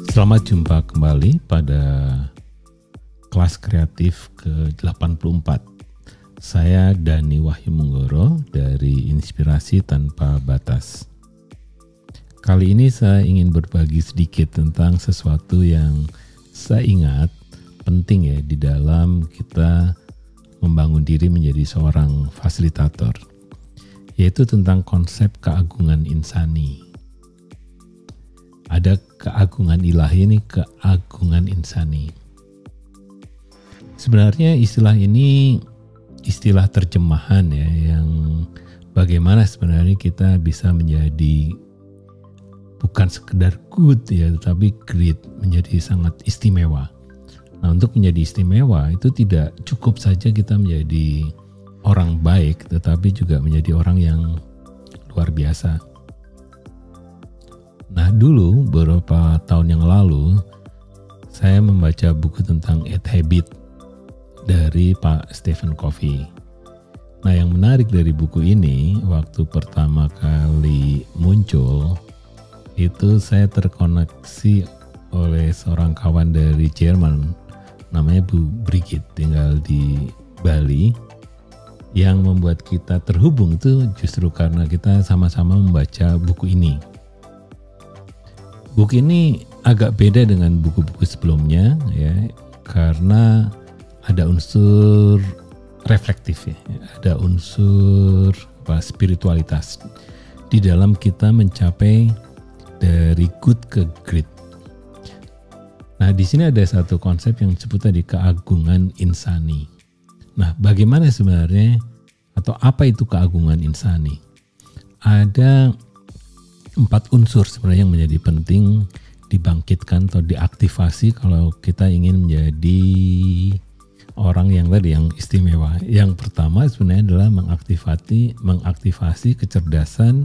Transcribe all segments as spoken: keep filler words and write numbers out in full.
Selamat jumpa kembali pada kelas kreatif ke delapan puluh empat. Saya Dani Wahyu Munggoro dari Inspirasi Tanpa Batas. Kali ini saya ingin berbagi sedikit tentang sesuatu yang saya ingat penting ya di dalam kita membangun diri menjadi seorang fasilitator, yaitu tentang konsep keagungan insani. Ada keagungan ilahi ini, keagungan insani. Sebenarnya istilah ini istilah terjemahan ya, yang bagaimana sebenarnya kita bisa menjadi bukan sekedar good ya, tetapi great, menjadi sangat istimewa. Nah, untuk menjadi istimewa itu tidak cukup saja kita menjadi orang baik, tetapi juga menjadi orang yang luar biasa. Nah, dulu beberapa tahun yang lalu saya membaca buku tentang Eight Habits dari Pak Stephen Covey. Nah, yang menarik dari buku ini, waktu pertama kali muncul, itu saya terkoneksi oleh seorang kawan dari Jerman, namanya Bu Brigitte, tinggal di Bali. Yang membuat kita terhubung itu justru karena kita sama-sama membaca buku ini. Buku ini agak beda dengan buku-buku sebelumnya ya, karena ada unsur reflektif ya, ada unsur apa, spiritualitas di dalam kita mencapai dari good ke great. Nah, di sini ada satu konsep yang disebut tadi keagungan insani. Nah, bagaimana sebenarnya atau apa itu keagungan insani? Ada empat unsur sebenarnya yang menjadi penting dibangkitkan atau diaktifasi kalau kita ingin menjadi orang yang tadi yang istimewa. Yang pertama sebenarnya adalah mengaktifasi mengaktifasi kecerdasan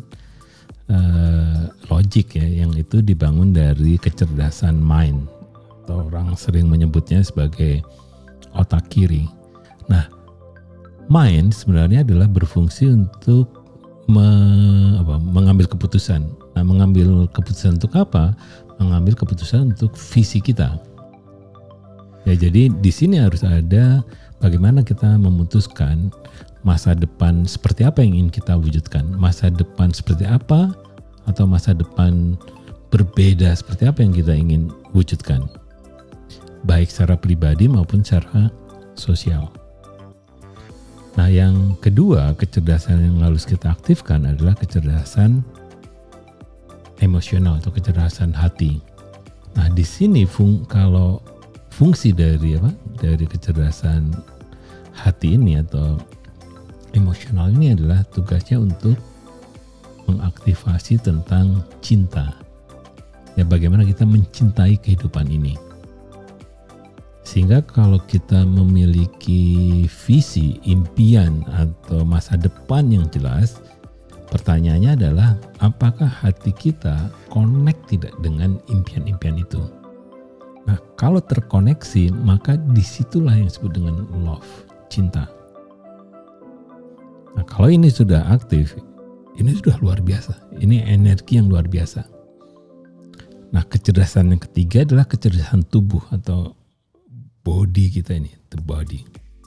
uh, logik ya, yang itu dibangun dari kecerdasan mind, atau orang sering menyebutnya sebagai otak kiri. Nah, mind sebenarnya adalah berfungsi untuk me, apa, mengambil keputusan. Nah, mengambil keputusan untuk apa? Mengambil keputusan untuk visi kita. Ya, jadi di sini harus ada bagaimana kita memutuskan masa depan seperti apa yang ingin kita wujudkan. Masa depan seperti apa atau masa depan berbeda seperti apa yang kita ingin wujudkan. Baik secara pribadi maupun secara sosial. Nah, yang kedua, kecerdasan yang harus kita aktifkan adalah kecerdasan emosional atau kecerdasan hati. Nah, di sini fung, kalau fungsi dari apa? Dari kecerdasan hati ini atau emosional ini adalah tugasnya untuk mengaktifasi tentang cinta. Ya, bagaimana kita mencintai kehidupan ini. Sehingga kalau kita memiliki visi, impian atau masa depan yang jelas, pertanyaannya adalah apakah hati kita connect tidak dengan impian-impian itu? Nah, kalau terkoneksi, maka disitulah yang disebut dengan love, cinta. Nah, kalau ini sudah aktif, ini sudah luar biasa. Ini energi yang luar biasa. Nah, kecerdasan yang ketiga adalah kecerdasan tubuh atau body kita ini, the body.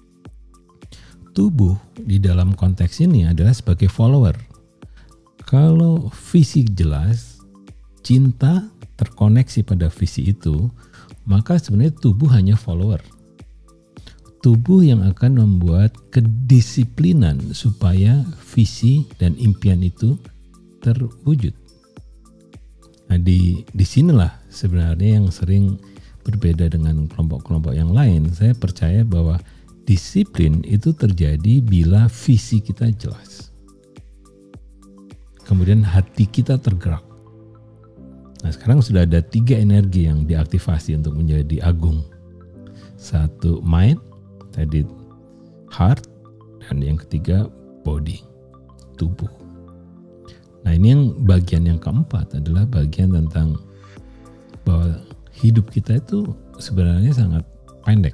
Tubuh di dalam konteks ini adalah sebagai follower. Kalau visi jelas, cinta terkoneksi pada visi itu, maka sebenarnya tubuh hanya follower. Tubuh yang akan membuat kedisiplinan supaya visi dan impian itu terwujud. Nah, di disinilah sebenarnya yang sering berbeda dengan kelompok-kelompok yang lain. Saya percaya bahwa disiplin itu terjadi bila visi kita jelas. Kemudian hati kita tergerak. Nah, sekarang sudah ada tiga energi yang diaktifasi untuk menjadi agung. Satu mind, tadi heart, dan yang ketiga body, tubuh. Nah, ini yang bagian yang keempat adalah bagian tentang bahwa hidup kita itu sebenarnya sangat pendek.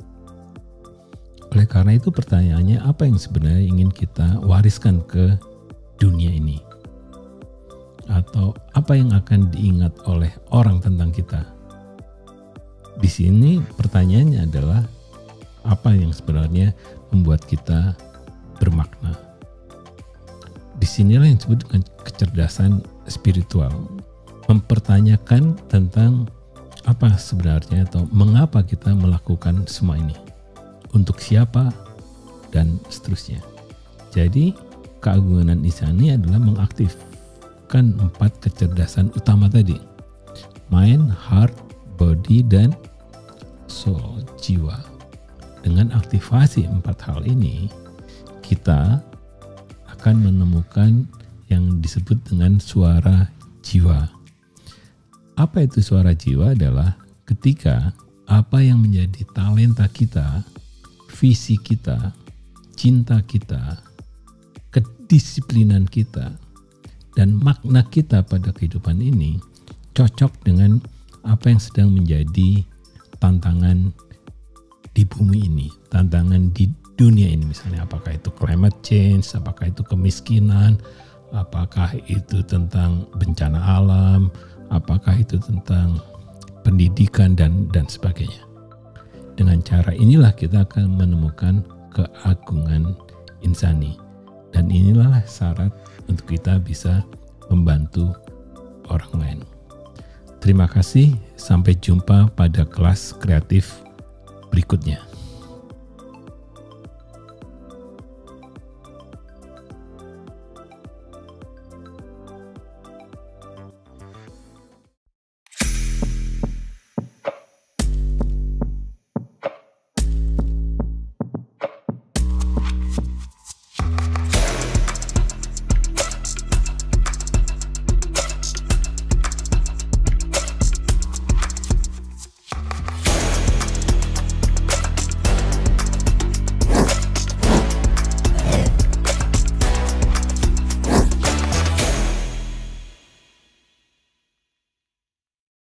Oleh karena itu pertanyaannya, apa yang sebenarnya ingin kita wariskan ke dunia ini? Atau apa yang akan diingat oleh orang tentang kita? di sini pertanyaannya adalah apa yang sebenarnya membuat kita bermakna. Disinilah yang disebut dengan kecerdasan spiritual. Mempertanyakan tentang apa sebenarnya atau mengapa kita melakukan semua ini. Untuk siapa dan seterusnya. Jadi keagungan insani adalah mengaktifkan empat kecerdasan utama tadi. Mind, heart, body, dan soul, jiwa. Dengan aktivasi empat hal ini, kita akan menemukan yang disebut dengan suara jiwa. Apa itu suara jiwa? Adalah ketika apa yang menjadi talenta kita, visi kita, cinta kita, kedisiplinan kita, dan makna kita pada kehidupan ini cocok dengan apa yang sedang menjadi tantangan di bumi ini, tantangan di dunia ini, misalnya apakah itu climate change, apakah itu kemiskinan, apakah itu tentang bencana alam, apakah itu tentang pendidikan dan dan sebagainya. Dengan cara inilah kita akan menemukan keagungan insani, dan inilah syarat untuk kita bisa membantu orang lain. Terima kasih, sampai jumpa pada kelas kreatif berikutnya.